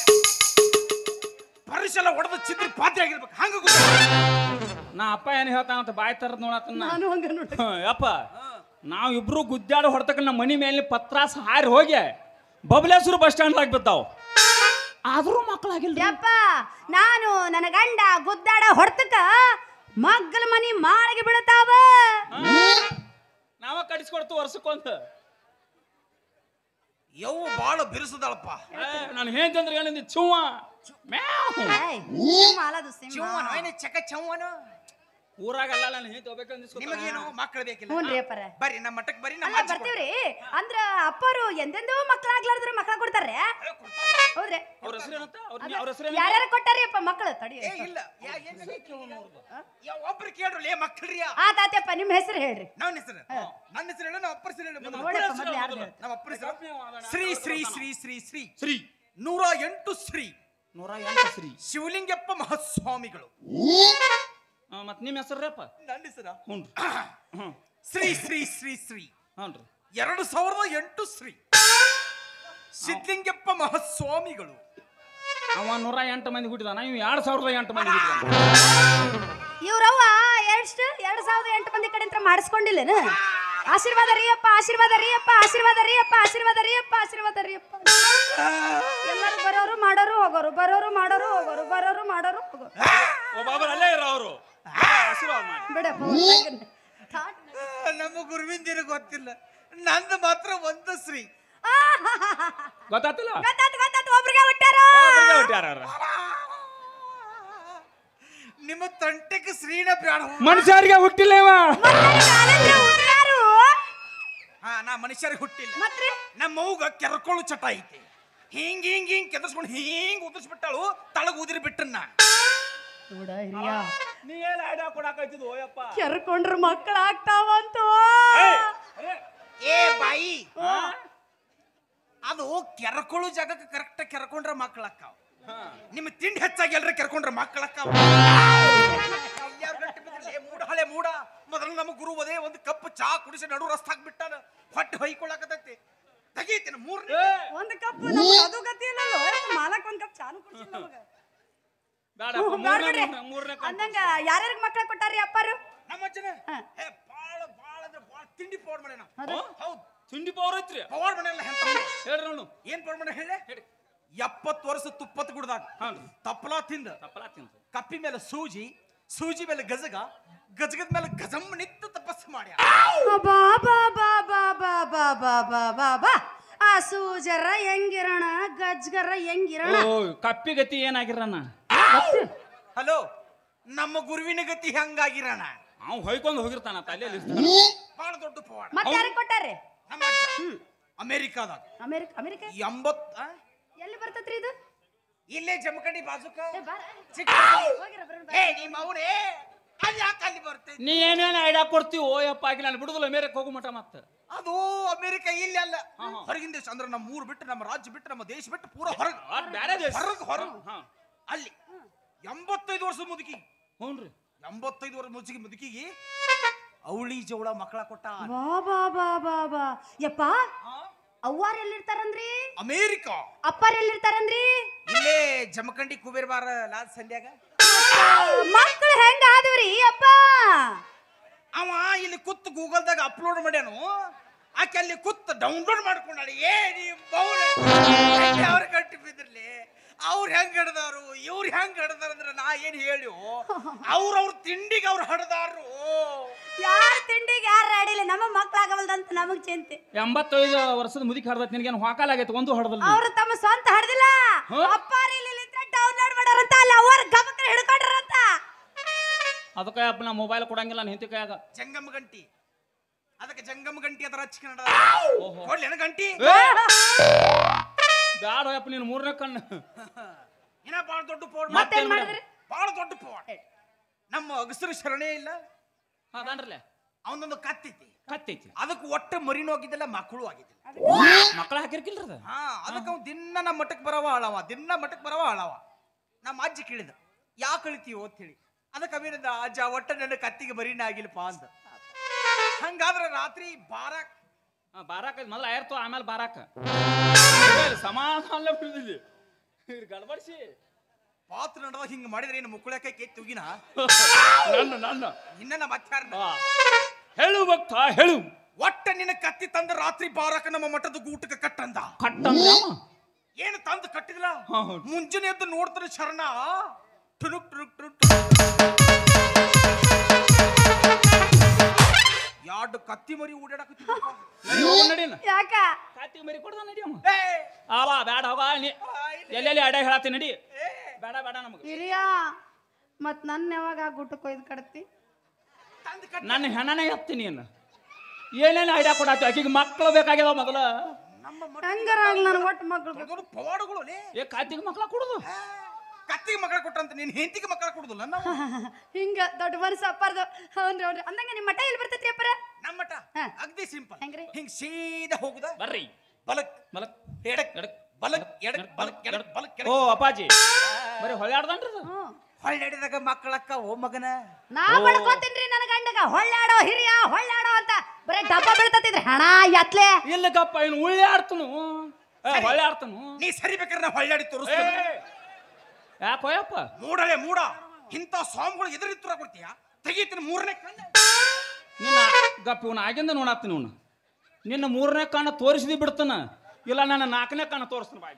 ಪರಸೆಲ್ಲ ಹೊಡೆದ ಚಿತ್ರ ಪಾತ್ರೆ ಆಗಿರ್ಬೇಕು ಹಂಗ ನಾ ಅಪ್ಪ ಏನ್ ಹೇಳ್ತಾನಂತ ಬಾಯ್ ತರದ್ ನೋಡತ್ತ ನಾನು ಹಂಗ ನೋಡಿ ಯಪ್ಪ ನಾವ್ ಇಬ್ರು ಗುದ್ದಾಡ ಹೊಡ್ತಕ್ಕ ನಮ್ಮ ಮನಿ ಮೇಲೆ ಪತ್ರಾಸ ಹಾರಿ ಹೋಗಿ ಬಬಲೇಶ್ವರ ಬಸ್ ಸ್ಟ್ಯಾಂಡ್ ಆಗಿ ಬಿದ್ದಾವ್ ಆದ್ರೂ ಮಕ್ಕಳಾಗಿಲ್ಲ ಯಪ್ಪ ನಾನು ನನ್ನ ಗಂಡ ಗುದ್ದಾಡ ಹೊಡ್ತಕ ಮಗ್ಗಲ ಮನಿ ಮಾಳಿಗೆ ಬೀಳ್ತಾವ ನಾವ ಕಡಿಸ್ಕೊಡ್ತು ವರ್ಷಕ್ಕೊಂತ ಯವ್ ಬಾಳ ಬಿರುಸದಳಪ್ಪ ನಾನು ಹೇಳ್ತಂದ್ರೆ ಏನಂದಿ ಚುವ್ವ ಮ್ಯಾವ್ ಏಯ್ ಸಿಂಹ ಅಲ್ಲದು ಸಿಂಹ ಚೌವನ ಏನ ಚಕ ಚೌವನ ಊರಾಗಲ್ಲ ನಾನು ಹೇಳ್ತ ಹೋಗ್ಬೇಕಂದಿಸ್ಕೊತ ನಿಮಗೇನು ಮಕ್ಕಳು ಬೇಕಿಲ್ಲ ಹ್ಞೂನ್ರಿ ಅಪ್ಪರ ಬರ್ರಿ ನಮ್ಮ ಮಟ್ಟಕ್ಕೆ ಬರ್ರಿ ನಮ್ಮ ಅಲ್ಲ ಬರ್ತೀವ್ರಿ ಅಂದ್ರ ಅಪ್ಪರು ಎಂದೆಂದೋ ಮಕ್ಕಳಾಗ್ಲಾರ್ದ್ರ ಮಕ್ಕಳ ಕೊಡ್ತಾರ್ರಿ ಹೌದ್ರಿ ಅವ್ರ ಹೆಸರೇನಂತ ಅವ್ರ ಅವ್ರ ಹೆಸರೇನ ಯಾರ್ಯಾರ ಕೊಟ್ಟಾರಿ ಅಪ್ಪ ಮಕ್ಕಳು ತಡಿ ಏ ಇಲ್ಲ ಯಾ ಏನ್ ಯಾ ಒಬ್ರು ಕೇಳ್ರು ಲೇ ಮಕ್ಕಳ್ರಿ ಆ ತಾತ್ಯಪ್ಪ ನಿಮ್ಮ ಹೆಸರು ಹೇಳ್ರಿ ನನ್ನ ಹೆಸರು ನನ್ನ ಹೆಸರು ಹೇಳು ನಮ್ಮ ಅಪ್ಪರ ಹೆಸರು ಹೇಳು ಮೊದಲು. ನೋಡಪ್ಪ ಮೊದ್ಲು ಯಾರ್ದು ಹೇಳ್ತಾರೆ ನಮ್ಮ ಅಪ್ಪರ ಹೆಸರು ಶ್ರೀ ಶ್ರೀ ಶ್ರೀ ಶ್ರೀ ಶ್ರೀ ಶ್ರೀ ನೂರ ಎಂಟು ಶ್ರೀ ನೂರ ಎಂಟು ಶ್ರೀ ಶಿವಲಿಂಗಪ್ಪ ಮಹಾಸ್ವಾಮಿಗಳು ಮತ್ ನಿಮ್ಮ ಹೆಸರಪ್ಪ ನನ್ನ ಹೆಸರ ಹ್ಞೂ ಹ್ಞೂ ಶ್ರೀ ಶ್ರೀ ಶ್ರೀ ಶ್ರೀ ಹ್ಞೂ ರೀ ಎರಡು ಸಾವಿರದ ಎಂಟು ಶ್ರೀ ಸಿದ್ಲಿಂಗಪ್ಪ ಮಹಾಸ್ವಾಮಿಗಳು ಅವ ನೂರ ಎಂಟು ಮಂದಿ ಹುಟ್ಟಿದಾನ ಇವ್ ಎರಡ್ ಸಾವಿರದ ಎಂಟು ಮಂದಿ ಹುಟ್ಟಿದಾನ ಇವ್ರವ್ವ ಎಷ್ಟು ಎರಡ್ ಸಾವಿರದ ಎಂಟು ಮಂದಿ ಕಡೆ ಅಂತ ಮಾಡಿಸ್ಕೊಂಡಿಲ್ಲೇನು ಆಶೀರ್ವಾದ ರೀ ಅಪ್ಪ ಆಶೀರ್ವಾದ ರೀ ಅಪ್ಪ ಆಶೀರ್ವಾದ ರೀ ಅಪ್ಪ ಆಶೀರ್ವಾದ ರೀ ಅಪ್ಪ ಆಶೀರ್ವಾದ ರೀ ಅಪ್ಪ ಎಲ್ಲರೂ ಬರೋರು ಮಾಡೋರು ಹೋಗೋರು ಬರೋರು ಮಾಡೋರು ಹೋಗೋರು ಬರೋರು ಮಾಡೋರು ಹೋಗೋರು ಒಬ್ಬೊಬ್ಬರು ಅಲ್ಲೇ ಇರೋ ಅವರು ಆಶೀರ್ವಾದ ಮಾಡಿ ಬಿಡಪ್ಪ ನಮ್ಮ ಗುರುವಿಂದಿನ ಗೊತ್ತಿಲ್ಲ ನಂದು ಮಾತ್ರ ಒಂದು ಶ್ರೀ ಗೊತ್ತಾತಿಲ್ಲ ಗೊತ್ತಾತು ಗೊತ್ತಾತು ಒಬ್ರಿಗೆ ಹುಟ್ಟಾರ ಒಬ್ರಿಗೆ ಹುಟ್ಟ್ಯಾರ ಅವ್ರು. ನಿಮ್ಮ ತಂಟೆಗೆ ಶ್ರೀನ ಬ್ಯಾಡ ಮನುಷ್ಯರಿಗೆ ಹುಟ್ಟಿಲ್ಲ ಇವ ಹಾ ನಾ ಮನುಷ್ಯರಿಗೆ ಹುಟ್ಟಿಲ್ಲ ಮತ್ರಿ ನಮ್ಮ ಅವ್ಗ ಕೆರ್ಕೊಳ್ಳು ಚಟ ಐತಿ ಹಿಂಗ್ ಹಿಂಗ್ ಹಿಂಗ್ ಕೆದರ್ಸ್ಕೊಂಡು ಹಿಂಗ್ ಉದಿಸ್ಬಿಟ್ಟಾಳು ತಳಗ್ ಉದಿರಿ ಬಿಟ್ಟನ್ನ ನೋಡ ಹಿರಿಯ ನೀ ಏನ್ ಐಡಿಯಾ ಕೊಡಾಕೈತಿದ್ ಓಯಪ್ಪ ಕೆರ್ಕೊಂಡ್ರ ಮಕ್ಕಳಾಗ್ತಾವಂತ ಏ ಬಾಯಿ ಅದು ಕೆರ್ಕೊಳ್ಳು ಜಾಗಕ್ಕೆ ಕರೆಕ್ಟ್ ಕೆರ್ಕೊಂಡ್ರ ಮಕ್ಕಳಕ್ಕಾವ ನಿಮ್ಮ ತಿಂಡಿ ಹೆಚ್ಚಾಗಿ ಎಲ್ರ ಕೆರ್ಕೊಂಡ್ರ ಮಕ್ಕಳಕ್ಕಾವ ಮೂಡ ಹಳೆ ಮೂಡ ಮೊದಲು ನಮ್ಮ ಗುರು ಅದೇ ಒಂದು ಕಪ್ ಚಾ ಕುಡಿಸಿ ನಡು ರಸ್ತ ಹಾಕ್ಬಿಟ್ಟಾನ ಹೊಟ್ಟೆ ಹೊಯ್ಕೊಳಕತೈತಿ ತೆಗೀತೀನಿ ಮೂರನೇ ಒಂದ್ ಕಪ್ ಅದು ಗತಿ ಇಲ್ಲ ಮಾಲಕ್ ಒಂದ್ ಕಪ್ ಚಾನು ಕುಡಿಸಿ ನಮಗ ಬೇಡ ಮೂರನೇ ಅಂದಂಗ ಯಾರ್ಯಾರಿಗೆ ಮಕ್ಕಳ ಕೊಟ್ಟಾರಿ ಅಪ್ಪಾರು ನಮ್ಮ ಅಜ್ಜನ ಏ ಬಾಳ ಬಾಳ ಅಂದ್ರೆ ಬಾಳ ತಿಂಡಿ ಪವರ್ ಮಾಡ್ಯಾನ ಹೌದು ತಿಂಡಿ ಪವರ್ ಐತ್ರಿ ಪವರ್ ಮಾಡ್ಯಾನ ಹೇಳ್ರಿ ನೋಡು ಏನ್ ಪವರ್ ಮಾಡ್ಯಾನ ಹೇಳಿ ಎಪ್ಪತ್ತು ವರ್ಷ ತುಪ್ಪತ್ತು ಗುಡ್ದಾಗ ಹಾಂ ತಪ್ಪಲಾ ತಿಂದ ತಪ್ಪಲ ತಿಂತ ಕಪ್ಪಿ ಮೇಲೆ ಸೂಜಿ ಸೂಜಿ ಮೇಲೆ ಗಜಗ ಗಜಗದ ಮೇಲೆ ಗಜಮ್ಮ ನಿಂತು ತಪಸ್ಸು ಮಾಡ್ಯ ಬಾ ಬಾ ಬಾ ಬಾ ಬಾ ಬಾ ಬಾ ಬಾ ಬಾ ಬಾ ಆ ಸೂಜರ ಹೆಂಗಿರಣ ಗಜ್ಗರ ಹೆಂಗಿರಣ ಓ ಕಪ್ಪಿ ಗತಿ ಏನಾಗಿರಣ್ಣ ಹಲೋ ನಮ್ಮ ಗುರುವಿನ ಗತಿ ಹೆಂಗಾಗಿರೋಣ ಅವ್ ಹೊಯ್ಕೊಂಡು ಹೋಗಿರ್ತಾನ ತಲೆಯಲ್ಲಿ ಬಹಳ ದೊಡ್ಡ ಪವಾಡ ಮತ್ತೆ ಯಾರಿಗೆ ಕೊಟ್ಟಾರೆ ನಮ್ಮ ಅಜ್ಜ ಅಮೆರಿಕಾದಾಗ ಅಮೆರಿಕ ಅಮೆರಿಕ ಎಂಬತ್ ಆ? ಎಲ್ಲಿ ಬರ್ತತ್ರಿ ಇದು ಇಲ್ಲೇ ಜಮಖಂಡಿ ಬಾಜುಕ ಏ, ಬಾರ. ಚಿಕ್ಕ ಹೋಗಿರ ಬರೋಣ, ಏ ಬಾರ. ನಿಮ್ಮ ಅವನೇ ಅಲ್ಲಿ ಯಾಕೆ ಅಲ್ಲಿ ಬರ್ತೈತಿ ನೀ ಏನೇನು ಐಡಿಯಾ ಕೊಡ್ತೀವೋ ಯಪ್ಪ ಆಗಿ ನಾನು ಬಿಡುದಿಲ್ಲ ಮೇರೆಗೆ ಹೋಗು ಮಟ ಮತ್ತೆ ಅದು ಅಮೆರಿಕ ಇಲ್ಲಿ ಅಲ್ಲ ಹೊರಗಿನ ದೇಶ ಅಂದ್ರೆ ನಮ್ಮ ಊರು ಬಿಟ್ಟು ನಮ್ಮ ರಾಜ್ಯ ಬಿಟ್ಟು ನಮ್ಮ ದೇಶ ಬಿಟ್ಟು ಪೂರ ಹೊರಗೆ ಅದ್ ಬ್ಯಾರೆ ದೇಶ ಹೊರಗೆ ಹೊರಗೆ ಹಾ ಅಲ್ಲಿ ಎಂಬತ್ತೈದು ವರ್ಷದ ಮುದುಕಿ ಹ್ಞೂನ್ರಿ ಎಂಬತ್ತೈದು ವರ್ಷ ಮುದುಕಿ ಮುದುಕಿಗೆ ಅವಳಿ ಜೋಳ ಮಕ್ಕಳ ಕೊಟ್ಟ ಬಾ ಬಾ ಬಾ ಬಾ ಬಾ ಯಪ್ಪ ಅವ್ವಾರ ಎಲ್ಲಿರ್ತಾರಂದ್ರಿ ಅಮೇರಿಕ ಅಪ್ಪಾರ ಎಲ್ಲಿರ್ತಾರಂದ್ರಿ ಇಲ್ಲೇ ಜಮಖಂಡಿ ಕುಬೇರ್ ಬಾರ ಲಾಲ್ ಸಂಧ್ಯಾಗ ಮಕ್ಕಳು ಹೆಂಗ ಆದವ್ರಿ ಅಪ್ಪ ಅವ ಇಲ್ಲಿ ಕುತ್ತು ಗೂಗಲ್ದಾಗ ಅಪ್ಲೋಡ್ ಮಾಡ್ಯಾನು ಆಕೆ ಅಲ್ಲಿ ಕುತ್ತು ಡೌನ್ಲೋಡ್ ಮಾಡ್ಕೊಂಡಾಳೆ ಏ ನೀವು ಅವ್ರ ಕಟ್ಟಿ ಬಿದ್ರಲಿ ಅವ್ರು ಹೆಂಗ್ ಹಡ್ದಾರು ಇವ್ರು ಹೆಂಗ್ ಹಡ್ದಾರ ಅಂದ್ರೆ ನಾ ಏನ್ ಹೇಳಿ ಅವ್ರವ್ರ ತಿಂಡಿಗೆ ಅವ್ರು ಹಡ್ದಾರು ಯಾರ ತಿಂಡಿಗೆ ಯಾರು ಆಡಿಲ್ಲ ನಮ್ಮ ಮಕ್ಳಾಗವಲ್ದಂತ ನಮಗ್ ಚಿಂತೆ ಎಂಬತ್ತೈದು ವರ್ಷದ ಮುದುಕಿ ಹಡ್ದತ್ ನಿನಗೇನು ಹಾಕಾಲಾಗೈತೆ ಒಂದು ಹಡ್ದಲ್ಲ ಅವ್ರು ತಮ್ಮ ಸ್ವಂತ ಹಡ್ದಿಲ್ಲ ಹಾ? ಅಪ್ಪಾರ ಇಲ್ಲಿ ಡೌನ್ಲೋಡ್ ಮಾಡ್ಯಾರಂತ ಅಲ್ಲಿ ಅವ್ರ ಗಮಕ ಹಿಡ್ಕೊಂಡ್ರಂತ ಅದಕ್ಕೆ ಅಪ್ಪ ನಾ ಮೊಬೈಲ್ ಕೊಡಂಗಿಲ್ಲ ನಾನು ಹಿಂತಿ ಕೈಯಾಗ ಜಂಗಮ ಗಂಟಿ ಅದಕ್ಕೆ ಜಂಗಮ ಗಂಟಿ ಅದರ ಹಚ್ಚ ಕನ್ನಡ ಓಹೋ. ಕೊಡ್ಲೇನ ಗಂಟಿ ಬ್ಯಾಡ ಅಪ್ಪ ನೀನು ಮೂರನೇ ಕಣ್ಣು ಇನ್ನ ಬಾಳ ದೊಡ್ಡ ಪೋಡ್ ಮತ್ತೇನ್ ಮಾಡಿದ್ರಿ ಬಾಳ ದೊಡ್ಡ ಪೋಡ್ ನಮ್ಮ ಅಗಸರು ಶರಣೆ ಇಲ್ಲ ಅದಾನ್ರಲ್ಲ ಅವನೊಂದು ಕತ್ತೈತಿ ಕತ್ತೈತಿ ಅದಕ್ಕೆ ಒಟ್ಟೆ ಮರಿನೂ ಆಗಿದ್ದಿಲ್ಲ ಮಕ್ಕಳು ಆಗಿದ್ದಿಲ್ಲ ಮಕ್ಕಳ ಹಾಕಿರ್ಕಿಲ್ರಿ ಅದು ಹಾ ಅದಕ್ಕೆ ಅವ್ ದಿನ ನಮ್ಮ ಮಠಕ್ಕೆ ಬರವ ಅಳವ ದಿನ ಮಠಕ್ಕೆ ಬರವ ಅಳವ ನಮ್ಮ ಅಜ್ಜಿ ಕೇಳಿದ ಯಾಕೆ ಕಳಿತೀವೋ ಅಂತ ಹೇಳಿ ಅದಕ್ಕೆ ಅವೇನದ ಅಜ್ಜ ಒಟ್ಟ ನನ್ನ ಕತ್ತಿಗೆ ಮರಿನ ಆಗಿಲ್ಲಪ್ಪ ಅಂದ ಹಂಗಾದ್ರೆ ರಾತ್ರಿ ಬಾರಾಕ್ ಬಾರಾಕ ಮೊದಲು ಆಯ್ತು ಆಮೇಲೆ ಬಾರಾಕ ಸಮಾಧಾನ ಬಿಡಿದಿದ್ದಿ ಗಡ್ಬಡ್ಸಿ ಪಾತ್ರ ನಡೆದಾಗ ಹಿಂಗ ಮಾಡಿದ್ರೆ ಏನು ಮುಕ್ಕಳಕ್ಕೆ ಕೈ ತುಗಿನ ನನ್ನ ನನ್ನ ಇನ್ನ ನಮ್ಮ ಅಚ್ಚಾರ ಆ, ಹೇಳು ಭಕ್ತ ಹೇಳು ಒಟ್ಟ ನಿನ್ನ ಕತ್ತಿ ತಂದ ರಾತ್ರಿ ಬಾರಾಕ ನಮ್ಮ ಮಠದ ಗೂಟಕ್ಕೆ ಕಟ್ಟಂದ ಕಟ್ಟಂದ್ರೆ ಅವ? ಏನು ತಂದು ಕಟ್ಟಿದ್ಲ ಹಾ, ಹೌದು. ಮುಂಜಾನೆ ಎದ್ದು ನೋಡ್ತಾರೆ ಶರಣ ಟುರುಕ್ ಟುರುಕ್ ಟುರುಕ್ ಎರಡು ಕತ್ತಿ ಮರಿ ಓಡಾಡಕತ್ತಿದ್ದ ನಡಿ ಹೋಗು ನಡೀನ ಯಾಕ ಕಾತಿ ಮರಿ ಕೊಡ್ದ ನಡಿ ಅಮ್ಮ ಆವ ಬೇಡ ಹೋಗ ನೀ ಎಲ್ಲೆಲ್ಲಿ ಅಡ ಹೇಳತ್ತಿ ನಡಿ ಬೇಡ ಬೇಡ ನಮಗೆ ಹಿರಿಯ ಮತ್ ನನ್ನ ಯಾವಾಗ ಆ ಗುಟ್ಟಕ್ಕೆ ಒಯ್ದು ಕಡ್ತಿ ತಂದು ಕಟ್ಟ ನನ್ನ ಹೆಣನೇ ಎತ್ತಿ ನೀನು ಏನೇನು ಐಡಿಯಾ ಕೊಡಾತಿ ಆಕಿಗೆ ಮಕ್ಕಳು ಬೇಕಾಗ್ಯಾವ ಮೊದಲ ನಮ್ಮ ಮಠ ಹೆಂಗಾರ ನನ್ ಒಟ್ಟು ಮಕ್ಳು ದೊಡ್ಡ ಪವಾಡಗಳು ಲೇ. ಏ ಕಾತಿಗೆ ಮಕ್ಕಳ ಕೊಡುದು ಆ, ಕತ್ತಿಗೆ ಮಕ್ಕಳ ಕೊಟ್ಟಂತ ನೀನ್ ಹೆಂಡತಿಗೆ ಮಕ್ಕಳ ಕೊಡುದಿಲ್ಲ ನಾವು ಹಿಂಗ ದೊಡ್ಡ ಮನಸ್ಸು ಅಪ್ಪಾರ್ದು ಹೌನ್ರಿ ಹೌನ್ರಿ ಅಂದಂಗ ನಿಮ್ಮ ಮಠ ಎಲ್ಲಿ ಬರ್ತೈತ್ರಿ ಅಪ್ಪರ ನಮ್ಮ ಮಠ ಹಾ. ಅಗ್ದಿ ಸಿಂಪಲ್ ಹೆಂಗ್ರಿ? ಹಿಂಗ್ ಸೀದಾ ಹೋಗುದ ಬರ್ರಿ ಬಲಕ್ ಮಲಕ್ ಎಡಕ್ ಎಡಕ್ ಬಲಕ್ ಎಡಕ್ ಬಲಕ್ ಎಡಕ್ ಬಲಕ್ ಓ ಎಡಕ್ ಅಪ್ಪಾಜಿ ಬರೀ ಹೊಳ್ಯಾಡ್ದನ್ರಿ ಅದು? ಹ್ಮ್ ಹೊಳ್ಳೆಡಿದಾಗ ಮಕ್ಕಳಕ್ಕ ಓ ಮಗನ ನಾ ಬಡ್ಕೋತೀನ್ರಿ ನನ್ನ ಗಂಡಗ ಹೊಳ್ಳಾಡೋ ಹಿರಿಯ ಹೊಳ್ಳಾಡೋ ಅಂತ ಬರೇ ಡಬ್ಬ ಬೀಳ್ತತಿದ್ರಿ ಹಣ ಎತ್ಲೆ ಇಲ್ಲಕ್ಕಪ್ಪ ಇನ್ನು ಉಳ್ಳಾಡ್ತನು ಹೊಳ್ಯಾಡ್ತನು ನೀ ಸರಿ ಬೇಕಾದ್ರೆ ನಾ ಹೊಳ್ಳಾಡಿ ತೋರಿಸ್ತೇನೆ ಯಾಕೆ ಹೋಯಪ್ಪ ಮೂಡಲೆ ಮೂಡ ಇಂಥ ಸ್ವಾಮಿಗಳು ಎದುರಿತ್ರ ಕೊಡ್ತೀಯ ತೆಗೀತೀನಿ ಮೂರನೇ ಕಣ್ಣು ನಿನ್ನ ಗಪ್ಪ ಇವನು ಆಗಿಂದ ನೋಡಾತೀನಿ ಇವನು ನಿನ್ನ ಮೂರನೇ ಕಣ್ಣು ತೋರಿಸಿದಿ ಬಿಡ್ತಾನ ಇಲ್ಲ ನನ್ನ ನಾಲ್ಕನೇ ಕಣ್ಣು ತೋರಿಸ್ತಾನ ಬಾಯ್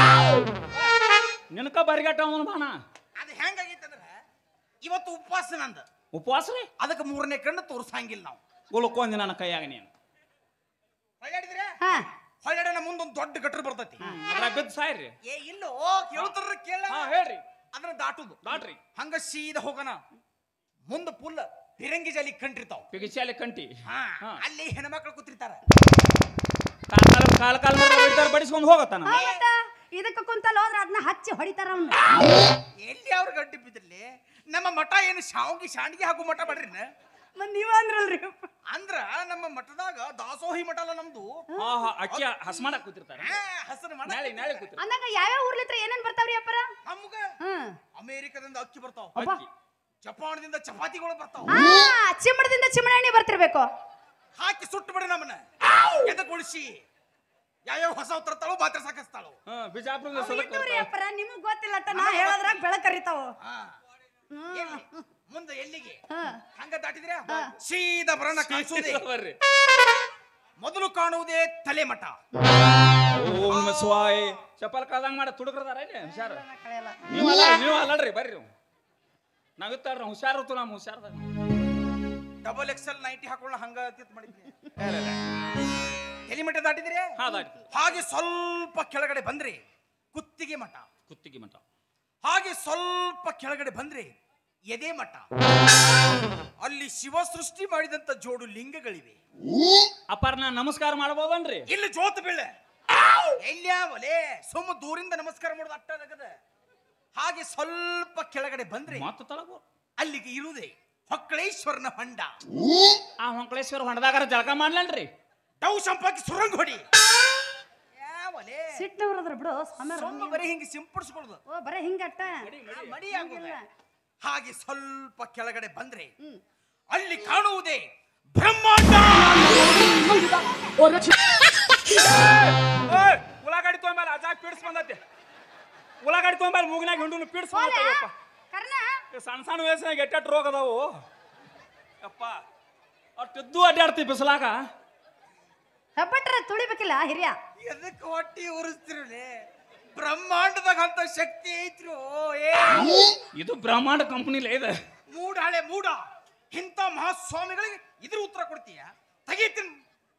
ನಿನಕ ಬರಿಗಟ್ಟ ಅವನು ಬಾಣ ಅದು ಹೆಂಗಾಗೈತಂದ್ರೆ ಇವತ್ತು ಉಪವಾಸ ನಂದ ಉಪವಾಸ ರೀ ಅದಕ್ಕೆ ಮೂರನೇ ಕಣ್ಣು ತೋರಿಸಂಗಿಲ್ಲ ನಾವು ಉಳ್ಕೊಂಡಿ ನನ್ನ ಕೈಯಾಗ ನೀನು ಹೊಳ್ಳಾಡಿದ್ರೆ ಹಾ ಹೊಳ್ಳಾಡನ ಮುಂದೊಂದು ದೊಡ್ಡ ಗಟ್ರ ಬರ್ತೈತಿ ಅದ್ರ ಬಿದ್ದು ಸಾಯ್ರಿ ಏ ಇಲ್ಲೋ ಕೇಳ್ತಾರ ಕೇಳ ಹಾ ಹೇಳ್ರಿ ಅದನ್ನ ದಾಟುದು ದಾಟ್ರಿ ಹಂಗ ಸೀದಾ ಹೋಗನ ಮುಂದ ಪುಲ್ಲ ಪಿರಂಗಿ ಜಾಲಿ ಕಂಟಿರ್ತಾವ ಪಿಗಿಚಾಲಿ ಕಂಟಿ ಹಾ ಹಾ. ಅಲ್ಲಿ ಹೆಣ್ಮಕ್ಳು ಕೂತಿರ್ತಾರ ಕಾಲ ಕಾಲ ಕಾಲ ಕಾಲ ಬಿಡ್ತಾರ ಬಡಿಸ್ಕೊಂಡು ಹೋಗತ್ತಾನ ಹಾ, ಮತ್ತ ಇದಕ್ಕ ಕುಂತಲ್ಲ ಹೋದ್ರ ಅದನ್ನ ಹಚ್ಚಿ ಹೊಡಿತಾರ ಅವ್ನ ಎಲ್ಲಿ ಅವ್ರ ಗಡ್ಡಿ ಬಿದ್ರಲ್ಲಿ ನಮ್ಮ ಮಠ ಏನು ಶಾವ್ಗಿ ಶಾಂಡ್ಗಿ ಹಾಕೋ ಮಠ ಮಾಡ್ರಿ ಮತ್ ನೀವ ಅಂದ್ರಲ್ರಿ ಅಂದ್ರ ನಮ್ಮ ಮಠದಾಗ ದಾಸೋಹಿ ಮಠ ಅಲ್ಲ ನಮ್ದು ಹಾ ಹಾ ಅಕ್ಕಿ ಹಸ್ ಮಾಡಕ್ ಕೂತಿರ್ತಾರ ಆ, ಹಸನ ಮಠ ನಾಳೆ ನಾಳೆ ಕೂತಿರ್ತಾರ ಅಂದಂಗ ಯಾವ್ಯಾವ ಊರ್ಲಿತ್ರ ಏನೇನ್ ಬರ್ತಾವ್ರಿ ಅಪ್ಪರ ನಮ್ಗ ಹ್ಮ್ ಅಮೇರಿಕದಿಂದ ಅಕ್ಕಿ ಬರ್ತಾವ ಅಬ್ಬಾ. ಅಕ್ಕಿ ಜಪಾನದಿಂದ ಚಪಾತಿಗಳು ಬರ್ತಾವ ಹಾ ಚಿಮ್ಮಡದಿಂದ ಚಿಮ್ಮಣಿ ಬರ್ತಿರ್ಬೇಕು ಹಾಕಿ ಸುಟ್ಟು ಬಿಡಿ ನಮ್ಮನ್ನ ಎದಗೊಳಿಸಿ ಯಾವ್ಯಾವ ಹೊಸ ತರ್ತಾಳೋ ಮಾತ್ರ ಸಾಕಿಸ್ತಾಳೋ ಹಾ ಬಿಜಾಪುರದ ಇಟ್ಟವ್ರಿ ಅಪ್ಪರ ನಿಮಗ್ ಗೊತ್ತಿಲ್ಲ ಅಂತ ನಾ ಹೇಳದ್ರಾಗ ಬೆಳಕರಿತಾವ ಹಾ ಎಲ್ಲಿ? ಮುಂದೆ ಎಲ್ಲಿಗೆ ಹಾ ಹಂಗ ದಾಟಿದ್ರೆ ಸೀದಾ ಬರೋಣ ಕಾಣಿಸೋದೇ ಬರ್ರಿ ಮೊದಲು ಕಾಣುವುದೇ ತಲೆ ಮಠ ಓಂ ನಮಃ ಶಿವಾಯ ಚಪ್ಪಲ್ ಕಾದಂಗ ಮಾಡ ತುಡುಕ್ರದಾರ ಇಲ್ಲಿ ಹುಷಾರ ಕಳೆಯಲ್ಲ ನೀವು ಅಲ್ಲ ನೀವು ಅಲ್ಲಡ್ರಿ ಬರ್ರಿ ನೀವು. ನಾವಿತ್ತಾಳ್ರಿ ಹುಷಾರತ್ತು ನಮ್ಮ ಹುಷಾರದ ಡಬಲ್ ಎಕ್ಸೆಲ್ ನೈಂಟಿ ಹಾಕೊಳ್ಳ ಹಂಗ ತಿತ್ ಮಾಡಿದ್ರಿ ಎಲಿ ಮಠ ದಾಟಿದ್ರಿ ಹಾ ದಾಟಿ ಹಾಗೆ ಸ್ವಲ್ಪ ಕೆಳಗಡೆ ಬಂದ್ರಿ ಕುತ್ತಿಗೆ ಮಠ ಕುತ್ತಿಗೆ ಮಠ ಹಾಗೆ ಸ್ವಲ್ಪ ಕೆಳಗಡೆ ಬಂದ್ರಿ ಎದೆ ಮಠ ಅಲ್ಲಿ ಶಿವ ಸೃಷ್ಟಿ ಮಾಡಿದಂತ ಜೋಡು ಲಿಂಗಗಳಿವೆ. ಅಪ್ಪಾರ ನಾ ನಮಸ್ಕಾರ ಮಾಡಬಹುದನ್ರಿ? ಇಲ್ಲಿ ಜೋತ್ ಬೀಳೆ ಎಲ್ಯಾವಲೇ ಸುಮ್ಮ ದೂರಿಂದ ನಮಸ್ಕಾರ ಮಾಡೋದು ಅಟ್ಟಾಗದ. ಹಾಗೆ ಸ್ವಲ್ಪ ಕೆಳಗಡೆ ಬಂದ್ರೆ ಮತ್ತ ತಳಗು ಅಲ್ಲಿಗೆ ಇರುವುದೇ ಹೊಕ್ಕಳೇಶ್ವರನ ಹೊಂಡ. ಆ ಹೊಂಕಳೇಶ್ವರ ಹೊಂಡದಾಗ ಜಳಕ ಮಾಡ್ಲನ್ರಿ? ಡೌ ಸಂಪಾಕಿ ಸುರಂಗ್ ಹೊಡಿ ಯಾವಲೇ ಸಿಟ್ಟವ್ರದ್ರ ಬಿಡು ಸುಮ್ಮ ಬರೀ ಹಿಂಗೆ ಸಿಂಪಡಿಸ್ಕೊಳ್ದು. ಓ ಬರೇ ಹಿಂಗಟ್ಟ ಮಡಿ ಆಗೋದಿಲ್ಲ. ಹಾಗೆ ಸ್ವಲ್ಪ ಕೆಳಗಡೆ ಬಂದ್ರೆ ಅಲ್ಲಿ ಕಾಣುವುದೇ ಬ್ರಹ್ಮಾಂಡ. ಉಳ್ಳಾಗಡ್ಡಿ ತೊಗೊಂಬಲ್ಲ ಅಜಾಕ್ ಪೀಡ್ಸ್ ಬಂದೈತಿ. ಉಳ್ಳಾಗಡ್ಡಿ ತೊಗೊಂಬಲ್ಲ ಮೂಗಿನಾಗ ಹಿಂಡು ಪೀಡ್ಸ್ ಬಂದೈತಪ್ಪ. ಸಣ್ಣ ಸಣ್ಣ ವಯಸ್ಸಿನಾಗ ಎಟ್ಟೆಟ್ಟು ರೋಗ ಅದಾವು ಯಪ್ಪ. ಅಷ್ಟಿದ್ದು ಅಡ್ಡಾಡ್ತೀವಿ ಬಿಸಿಲಾಗ. ಹೆಬ್ಬಟ್ರ ತುಳಿಬೇಕಿಲ್ಲ ಹಿರಿಯ. ಎದಕ್ಕೆ ಹೊಟ್ಟಿ ಉರಿಸ್ತಿರಲೇ? ಬ್ರಹ್ಮಾಂಡದಾಗ ಅಂತ ಶಕ್ತಿ ಐತ್ರು. ಇದು ಬ್ರಹ್ಮಾಂಡ ಕಂಪನಿಲೇ ಇದೆ. ಮೂಡ ಹಳೆ ಮೂಡ ಇಂಥ ಮಹಾಸ್ವಾಮಿಗಳಿಗೆ ಇದ್ರ ಉತ್ತರ ಕೊಡ್ತೀಯ? ತೆಗೀತೀನಿ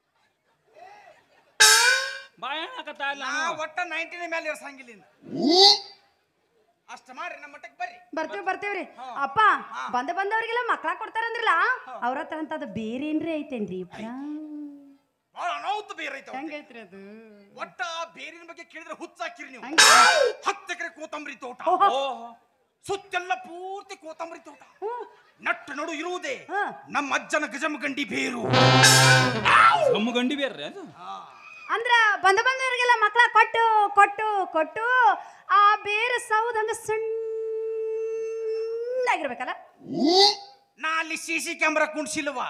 ಬಾಯಕತ್ತ ಇಲ್ಲ. ಒಟ್ಟ ನೈಂಟಿನ ಮೇಲೆ ಇರ್ಸಂಗಿಲ್ಲ. ಅಷ್ಟ ಮಾಡ್ರಿ ನಮ್ಮ ಮಟ್ಟಕ್ಕೆ ಬರ್ರಿ. ಬರ್ತೀವಿ ಬರ್ತೀವ್ರಿ. ಅಪ್ಪ ಬಂದ ಬಂದವ್ರಿಗೆಲ್ಲ ಮಕ್ಳ ಕೊಡ್ತಾರಂದ್ರಲ್ಲ ಅವ್ರ ಹತ್ರ ಅಂತದ ಬೇರೆ ಏನ್ರಿ ಐತೇನ್ರಿ? ಬಹಳ ಅನಾಹುತ ಬೇರೆ ಐತೆ. ಹೆಂಗೈತ್ರಿ ಅದು? ಒಟ್ಟ ಬೇರಿನ ಬಗ್ಗೆ ಕೇಳಿದ್ರೆ ಹುಚ್ಚಾಕಿರಿ ನೀವು. ಹತ್ತು ಎಕರೆ ಕೋತಂಬರಿ ತೋಟ, ಸುತ್ತೆಲ್ಲ ಪೂರ್ತಿ ಕೋತಂಬರಿ ತೋಟ, ನಟ್ಟು ನಡು ಇರುವುದೇ ನಮ್ಮ ಅಜ್ಜನ ಗಜಮಗಂಡಿ ಬೇರು. ಗಂಡಿ ಬೇರ್ರಿ ಅದು. ಅಂದ್ರ ಬಂದ ಬಂದವ್ರಿಗೆಲ್ಲ ಮಕ್ಳ ಕೊಟ್ಟು ಕೊಟ್ಟು ಕೊಟ್ಟು ಆ ಬೇರೆ ಸೌದ್ ಹಂಗ ಸಣ್ಣಾಗಿರ್ಬೇಕಲ್ಲ. ನಾ ಅಲ್ಲಿ ಸಿ ಸಿ ಕ್ಯಾಮ್ರಾ ಕುಣ್ಸಿಲ್ವಾ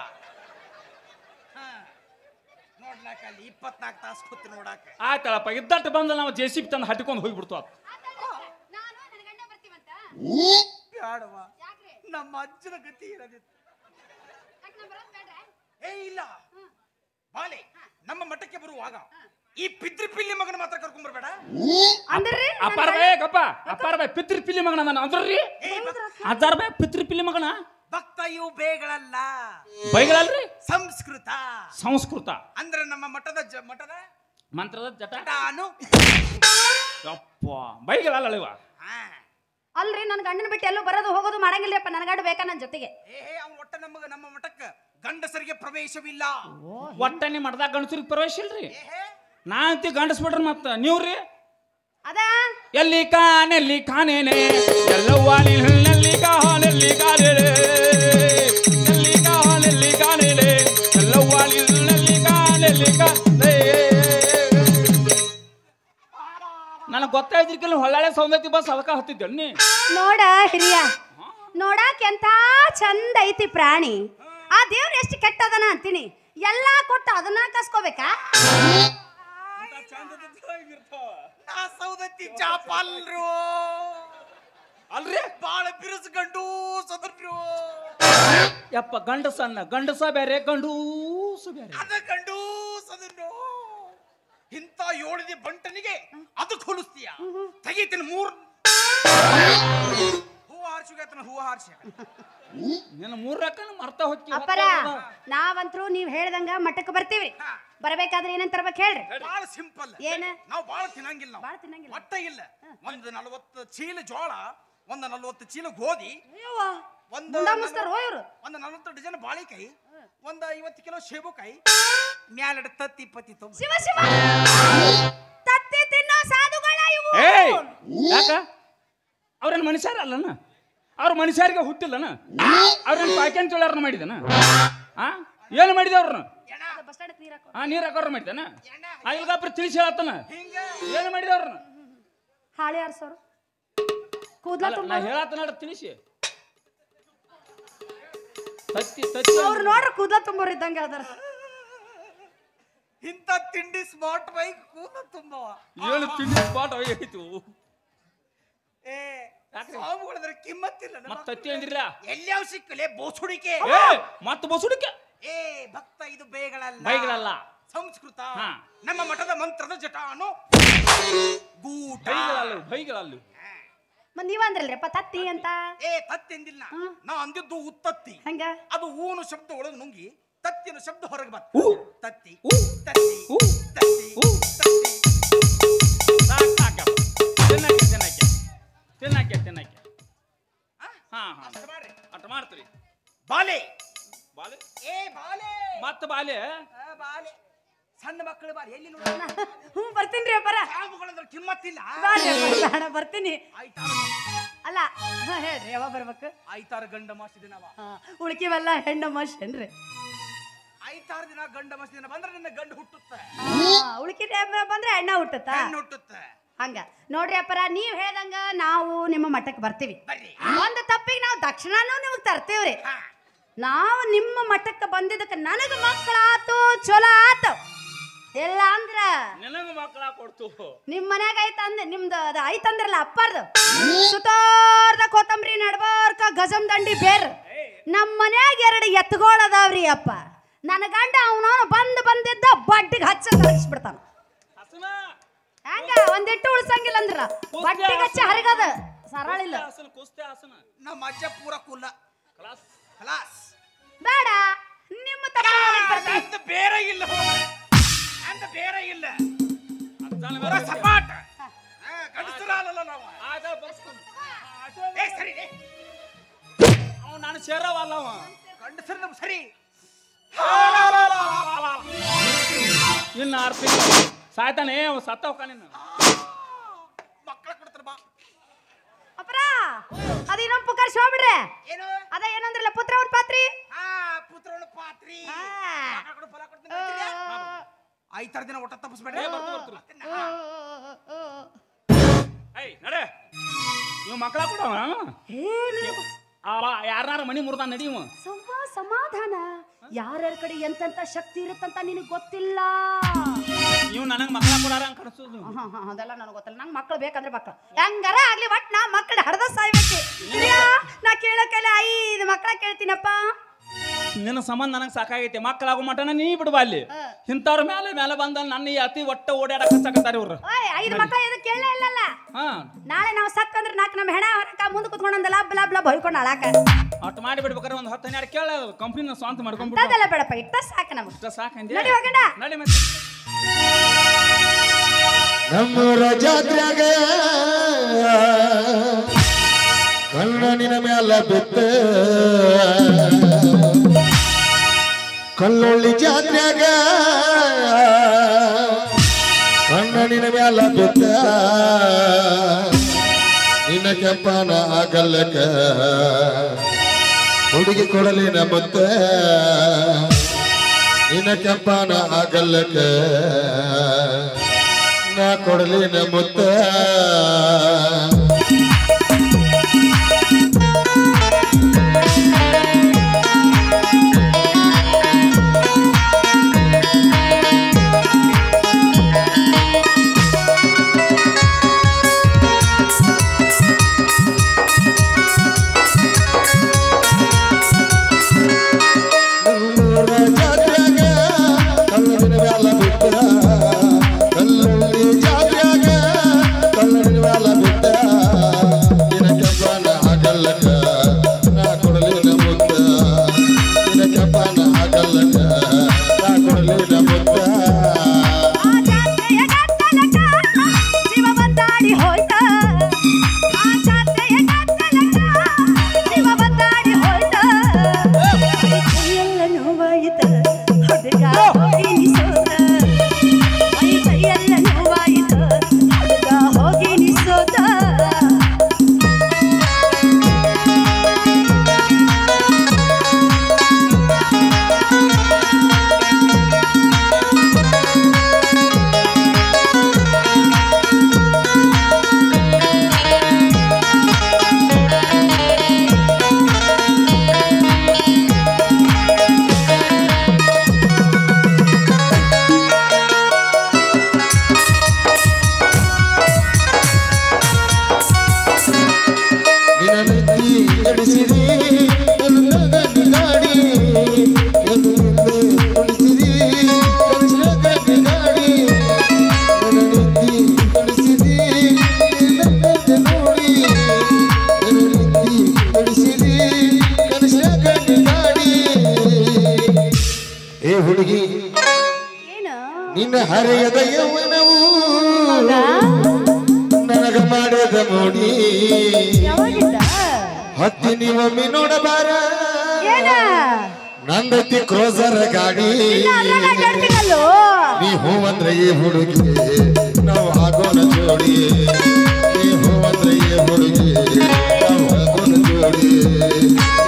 ನೋಡ್ಲಾಕ? ಅಲ್ಲಿ ಇಪ್ಪತ್ನಾಲ್ಕು ತಾಸು ಕೂತು ನೋಡಾಕ. ಆಯ್ತಳಪ್ಪ ಇದ್ದಟ್ಟು ಬಂದ ನಾವು ಜೆ ಸಿ ಬಿ ತಂದು ಹಟ್ಕೊಂಡು ಹೋಗ್ಬಿಡ್ತು. ಬ್ಯಾಡವಾ, ನಮ್ಮ ಅಜ್ಜನ ಗತಿ ಇರೋದಿತ್ತು. ಏ ಇಲ್ಲ ಬಾಲೆ, ನಮ್ಮ ಮಠಕ್ಕೆ ಬರುವಾಗ ಈ ಪಿತೃ ಪಿಲ್ಲಿ ಮಗನ ಮಾತ್ರ ಕರ್ಕೊಂಡ್ ಬರ್ಬೇಡ. ಅಪ್ಪಾರ ಬೇ ಗಪ್ಪ, ಅಪ್ಪಾರ ಬೇ ಪಿತೃ ಪಿಲ್ಲಿ ಮಗನ ಅಂದ್ರಿ? ಅಜ್ಜಾರ ಬೇ ಪಿತೃ ಪಿಲ್ಲಿ ಮಗನ? ಭಕ್ತ ಇವು ಬೇಗಳಲ್ಲ, ಬೈಗಳಲ್ರಿ, ಸಂಸ್ಕೃತ. ಸಂಸ್ಕೃತ ಅಂದ್ರೆ ನಮ್ಮ ಮಠದ ಮಠದ ಮಂತ್ರದ ಜಟ ಜಟಾನು. ಯಪ್ಪ ಬೈಗಳಲ್ಲ. ಅಲ್ರಿ ನನ್ ಗಂಡನ ಬಿಟ್ಟು ಎಲ್ಲೂ ಬರೋದು ಹೋಗೋದು ಮಾಡಂಗಿಲ್ಲಪ್ಪ. ನನ್ ಗಂಡ ಬೇಕಾ ನನ್ನ ಜೊತೆಗೆ? ಏ ಅವ್ನ ಒಟ್ಟ ನಮಗ ನಮ್ಮ ಮಠಕ್ಕೆ ಗಂಡಸರಿಗೆ ಪ್ರವೇಶವಿಲ್ಲ. ಒಟ್ಟನೆ ಮಠದಾಗ ಗಂಡಸರಿಗೆ ಪ್ರವೇಶ ಇಲ್ರಿ. ನಾ ಅಂತಿ ಗಂಡಸ್ಬಿಡ್ರಿ. ಮತ್ತ ನೀವ್ರಿ ಅದ ಎಲ್ಲಿ ಕಾನೆಲ್ಲಿ ಕಾನೇನೆ ಎಲ್ಲವ್ವಾಲಿ ಹಳ್ಳಿ ಕಾಲೆಲ್ಲಿ ಕಾಲೇಳೆ ಎಲ್ಲಿ ಕಾಲೆಲ್ಲಿ ಕಾಲೇಳೆ ಎಲ್ಲವ್ವಾಲಿ ಹಳ್ಳಿ ಕಾಲೆಲ್ಲಿ ಕಾಲೇ. ನನಗೆ ಗೊತ್ತಾಯ್ತಿರ್ಕಿಲ್ಲ ಹೊಳ್ಳಾಳೆ ಸೌಂದರ್ಯ ಬಸ್ ಅದಕ್ಕ ಹತ್ತಿದ್ದೆ ನೀ. ನೋಡ ಹಿರಿಯ, ನೋಡಾಕ ಎಂತ ಚಂದ ಐತಿ ಪ್ರಾಣಿ. ಆ ದೇವ್ರ ಎಷ್ಟು ಕೆಟ್ಟದನ ಅಂತೀನಿ. ಎಲ್ಲಾ ಕೊಟ್ಟು ಅದನ್ನ ಕಸ್ಕೋಬೇಕಾ? ಸೌದತ್ತಿ ಚಾಪಲ್ರು ಅಲ್ರಿ ಬಾಳ ಬಿರುಸು ಗಂಡು ಸದರ್ರು. ಯಪ್ಪ ಗಂಡಸನ್ನ ಗಂಡಸ ಬೇರೆ ಗಂಡೂಸ ಬೇರೆ. ಅದ ಗಂಡು ಸದರ್ರು. ಇಂಥ ಏಳಿದೆ ಬಂಟನಿಗೆ ಅದಕ್ಕೆ ಹೋಲಿಸ್ತೀಯ? ತೆಗೀತೀನಿ ಮೂರ್ ಹೂವ ಹಾರ್ಸಿಗತನ ಹೂವ ಹಾರ್ಸಿ ನಿನ್ನ ಮೂರ್ ರೊಕ್ಕನ ಮರ್ತ ಹೋಗಿ. ಅಪ್ಪರ ನಾವಂತ್ರು ನೀವ್ ಹೇಳ್ದಂಗ ಮಠಕ್ಕೆ ಬರ್ತೀವಿ. ಬರಬೇಕಾದ್ರೆ ಏನಂತ ತರ್ಬೇಕು ಹೇಳ್ರಿ? ಬಾಳ ಸಿಂಪಲ್. ಏನ? ನಾವು ಬಾಳ ತಿನ್ನಂಗಿಲ್ಲ. ಬಾಳ ತಿನ್ನಂಗಿಲ್ಲ. ಮಟ್ಟ ಇಲ್ಲ. ಒಂದು ನಲವತ್ತು ಚೀಲ ಜೋಳ, ಒಂದು ನಲವತ್ತು ಚೀಲ ಗೋಧಿ, ಒಂದು ಒಂದು ನಲವತ್ತು ಡಜನ್ ಬಾಳಿಕಾಯಿ, ಒಂದು ಐವತ್ತು ಕಿಲೋ ಶೇಬುಕಾಯಿ, ಮ್ಯಾಲಡ ತತ್ತಿ ಪತ್ತಿ ತುಂಬ. ಶಿವ ಶಿವ ತತ್ತಿ ತಿನ್ನೋ ಸಾಧುಗಳ ಇವು. ಏಯ್ ಯಾಕ ಅವ್ರೇನ್ ಮನುಷ್ಯರ ಅಲ್ಲನ? ಅವ್ರ ಮನುಷ್ಯರಿಗೆ ಹುಟ್ಟಿಲ್ಲನ? ಅವ್ರೇನ್ ಪಾಕ್ಯಾನ್ ಚೋಳಾರನ ಮಾಡಿದನ? ಆ ಏನು ಮಾಡಿದ ಅವ್ರನ್ನ? ಹಾ ನೀರ್ ಹಾಕೋರ್ ಮಾಡಿದಾನ? ಆ ಇಲ್ಗಾಪ್ರ ತಿಳಿಸಿ ಹೇಳತ್ತನ ಏನು ಮಾಡಿದ ಅವ್ರನ್ನ? ಹಾಳಿ ಆರ್ಸೋರು ಕೂದ್ಲ ನಾ ಹೇಳತ್ತನ ತಿಳಿಸಿ. ತತ್ತಿ ತತ್ತಿ ಅವ್ರು ನೋಡ್ರ ಕೂದ್ಲ ತುಂಬೋರ್ ಇದ್ದಂಗೆ ಅದಾರ. ಇಂಥ ತಿಂಡಿ ಸ್ಮಾರ್ಟ್ ಬೈಕ್ ಕೂದಲ ತುಂಬವ. ಏನು ತಿಂಡಿ ಸ್ಪಾಟ್ ಆಯ್ತು. ಏ ಸ್ವಾಮಿಗಳದ್ರ ಕಿಮ್ಮತ್ತಿಲ್ಲ. ಮತ್ತ ತತ್ತಿ ಅಂದಿರಲ್ಲ ಎಲ್ಯಾವ ಸಿಕ್ಕಲೆ ಬೋಸುಡಿಕೆ. ಮತ್ತ ಬೋಸುಡಿಕೆ. ಏ ಭಕ್ತ ಇದು ಬೇಗಳಲ್ಲ, ಬೈಗಳಲ್ಲ, ಸಂಸ್ಕೃತ. ನಮ್ಮ ಮಠದ ಮಂತ್ರದ ಜಟಾನು ಗೂಟ. ಬೈಗಳಲ್ಲ ಬೈಗಳಲ್ಲ. ಮತ್ ನೀವ ಅಂದ್ರಲ್ರಿಪ್ಪ ತತ್ತಿ ಅಂತ. ಏ ತತ್ತಿ ಎಂದಿಲ್ಲ, ನಾ ಅಂದಿದ್ದು ಉತ್ತತ್ತಿ. ಹಂಗ ಅದು ಊನು ಶಬ್ದ ಒಳಗೆ ನುಂಗಿ ತತ್ತಿನ ಶಬ್ದ ಹೊರಗೆ ಬಂತು. ತತ್ತಿ ತತ್ತಿ ತತ್ತಿ ತತ್ತಿ. ತಿನ್ನಕ್ಕೆ ತಿನ್ನಕ್ಕೆ ತಿನ್ನಕ್ಕೆ ತಿನ್ನಕ್ಕೆ ಹಾ ಹಾ ಅಟ್ ಮಾಡ್ತೀರಿ. ಬಾಲೆ ಬಾಲೆ ಏ ಬಾಲೆ ಮತ್ತ ಬಾಲೆ ಬಾಲೆ ಸಣ್ಣ ಮಕ್ಕಳು ಬಾಲೆ ಎಲ್ಲಿ ನೋಡ. ಹ್ಞೂ ಬರ್ತೀನಿ ರೀ ಅಪ್ಪರ. ಸಾಬುಗಳಂದ್ರೆ ಕಿಮ್ಮತ್ತಿಲ್ಲ. ಬೇಡ ಬರ್ತೀನಿ. ಆಯ್ತಾರ ಅಲ್ಲ ಹೇಳ್ರಿ ಯಾವಾಗ ಬರ್ಬೇಕು? ಆಯ್ತಾರ ಗಂಡ ಮಾಸಿ ದಿನವ. ಉಳ್ಕಿವೆಲ್ಲ ಹೆಣ್ಣು ಮಷೇನ್ರಿ. ಆಯ್ತಾರ ದಿನ ಗಂಡ ಮಾಸಿ ದಿನ ಬಂದ್ರೆ ನಿನ್ನ ಗಂಡ ಹುಟ್ಟುತ್ತೆ. ಉಳ್ಕಿ ಬಂದ್ರೆ ಹೆಣ್ಣ ಹುಟ್ಟುತ್ತ ಹುಟ್ಟುತ್ತೆ. ಹಂಗ ನೋಡ್ರಿ ಅಪ್ಪರ, ನೀವ್ ಹೇಳ್ದಂಗ ನಾವು ನಿಮ್ಮ ಮಠಕ್ಕೆ ಬರ್ತೀವಿ. ಒಂದು ತಪ್ಪಿಗೆ ನಾವು ದಕ್ಷಿಣನೂ ನಿಮಗ್ ತರ್ತೀವ್ರಿ. ನಾವು ನಿಮ್ಮ ಮಠಕ್ಕೆ ಬಂದಿದ್ದಕ್ಕೆ ನನಗ ಮಕ್ಕಳಾತು ಚಲೋ ಆತು. ಇಲ್ಲ ಅಂದ್ರ ನಿನಗ ಮಕ್ಕಳ ಕೊಡ್ತು. ನಿಮ್ ಮನ್ಯಾಗ ಐತಂದ ನಿಮ್ದು ಅದ ಐತಂದ್ರಲ್ಲ ಅಪ್ಪಾರ್ದು ಸುತಾರ್ದ ಕೊತ್ತಂಬರಿ ನಡ್ಬಾರ್ಕ ಗಜಮ್ ದಂಡಿ ಬೇರ್. ನಮ್ ಮನ್ಯಾಗ ಎರಡು ಎತ್ತುಗೋಳ ಅದಾವ್ರಿ ಅಪ್ಪ. ನನ್ನ ಗಂಡ ಅವನವನು ಬಂದ್ ಬಂದಿದ್ದ ಬಡ್ಡಿಗೆ ಹಚ್ಚ ಕಳಿಸ್ಬಿಡ್ತಾನ. ಹಂಗ ಒಂದಿಟ್ಟು ಉಳ್ಸಂಗಿಲ್ಲ ಅಂದ್ರ ಬಡ್ಡಿಗೆ ಹಚ್ಚ ಹರಿಗದ ಸರಳಿಲ್ಲ. ನಮ್ಮ ಅಜ್ಜ ಪೂರ ಕುಲ್ಲ ಖಲಾಸ್. ಬೇಡ ನಿಮ್ಮ ತಪ್ಪ ಬೇರೆ ಇಲ್ಲ ಅಂತ ಬೇರೆ ಇಲ್ಲ ಸಪಾಟ ಗಂಡಸರಲ್ಲ ನಾವು. ಸರಿ ಅವ ನಾನು ಸೇರವಲ್ಲ ಅವ ಗಂಡಸರು ನಮ್ ಸರಿ. ಇನ್ನು ಆರು ತಿಂಗಳು ಸಾಯ್ತಾನೆ ಅವ ಸತ್ತ ಹೋಗ್ತಾನೆ. ಮಕ್ಕಳ ಕೊಡ್ತಾರ ಬಾ ಅಪ್ರ ಅದ ಇನ್ನೊಂದು ಪುಕಾರ್ ಶೋಬಿಡ್ರೆ. ಏನು ಅದ ಏನಂದ್ರಲ್ಲ ಪುತ್ರ ಅವ್ರ ಪಾತ್ರಿ. ಹಾ ಪುತ್ರನ ಪಾತ್ರಿ. ಐತಾರ ದಿನ ಒಟ್ಟ ತಪ್ಪಿಸ್ಬೇಡ್ರಿ. ನಡೆ ಇವ್ ಮಕ್ಕಳ ಕೊಡವ ಯಾರ ಮನಿ ಮುರ್ದ ನಡಿ. ಸಮಾಧಾನ. ಯಾರ್ಯಾರ ಕಡೆ ಎಂತೆಂತ ಶಕ್ತಿ ಇರುತ್ತಂತ ನಿನಗ್ ಗೊತ್ತಿಲ್ಲ. ನೀವು ನನಗ್ ಮಕ್ಕಳ ಕೊಡಾರ ಅಂತ ಕಳಿಸೋದು. ಅದೆಲ್ಲ ನನಗೆ ಗೊತ್ತಿಲ್ಲ. ನಂಗೆ ಮಕ್ಕಳು ಬೇಕಂದ್ರೆ ಮಕ್ಕಳು ಹೆಂಗಾರ ಆಗ್ಲಿ ಒಟ್ ನಾ ಮಕ್ಕಳು ಹಡ್ದ ಸಾಯ್ಬೇಕು. ನಾ ಕೇಳೋಕಲ್ಲ ಐದು ಮಕ್ಕಳ ಕೇಳ್ತೀನಪ್ಪ. ನಿನ್ನ ಸಂಬಂಧ ನನಗೆ ಸಾಕಾಗೈತೆ. ಮಕ್ಕಳಾಗೋ ಮಟನ ನೀ ಬಿಡುವ ಅಲ್ಲಿ. ಇಂಥವ್ರ ಮೇಲೆ ಮೇಲೆ ಬಂದ ನನ್ನ ಈ ಅತಿ ಒಟ್ಟ ಓಡಾಡಕ್ ಹಚ್ಚಾಕತ್ತಾರ ಇವ್ರು. ಐದು ಮಕ್ಕಳ ಇದು ಕೇಳಲೇ ಇಲ್ಲಲ್ಲ. ಹಾ ನಾಳೆ ನಾವು ಸಕ್ಕಂದ್ರೆ ನಾಲ್ಕು ನಮ್ಮ ಹೆಣ ಹೊರಕ ಮುಂದೆ ಕುತ್ಕೊಂಡಂದ ಲಾಭ ಲಾಭ ಲಾಭ ಹೊಯ್ಕೊಂಡು ಅಳಾಕ ಅಟ್ ಮಾಡಿ ಬಿಡ್ಬೇಕಾರೆ ಒಂದು ಹತ್ತು ಹನ್ನೆರಡು ಕೇಳ ಕಂಪ್ನಿನ ಸ್ವಂತ ಮಾಡ್ಕೊಂಡ್ಬಿಟ್ಟು ಅದೆಲ್ಲ ಬೇಡಪ್ಪ. ಇಷ್ಟ ಸಾಕು ನಮ್ಗೆ. ಇಷ್ಟ ಸಾಕಂದೆ ನಡಿ ಹೋಗಣ. ನಡಿ ಮತ್ತೆ ನಮ್ಮೂರ ಜಾತ್ರೆಯಾಗ ಕಣ್ಣನಿನ ಮ್ಯಾಲ ಬಿತ್ತ ಕಲ್ಲೊಳ್ಳಿ ಜಾತ್ರೆಯಾಗ ಕಣ್ಣನಿನ ಮ್ಯಾಲ ಬಿತ್ತ ನಿನ್ನ ಕೆಂಪನ ಆಗಲ್ಲಕ ಹುಡುಗಿ ಕೊಡಲಿನ ಮುತ್ತ ನಿನ್ನ ಕೆಂಪನ ಆಗಲ್ಲಕ ನಾ ಕೊಡಲಿನ ಮುತ್ತ. ಕಲ್ಲೊಳ್ಳಿ ಜಾತ್ರೆಯಾಗ ಕಲ್ಲೊಳ್ಳಿ ನಿನ್ನ ಹರಿಯದ ಯೌವನವು ಹೌದಾ ನನಗ ಮಾಡಿದ ಮೋಡಿ ಯಾವಾಗಿದ್ದ ಹತ್ತಿ ನೀವೊಮ್ಮೆ ನೋಡಬಾರ ಏನ ನಂದತಿ ಕ್ರೋಸರ್ ಗಾಡಿ ಇಲ್ಲ ಅದ್ರಾಗ ಅಡ್ಡಾಡ್ತೀನಲ್ಲೋ ನೀ ಹೂವಂದ್ರೆ ಈ ಹುಡುಗಿ ನಾವು ಆಗೋಣ ಜೋಡಿ ನೀ ಹೂವಂದ್ರೆ ಈ ಹುಡುಗಿ ನಾವು ಆಗೋಣ ಜೋಡಿ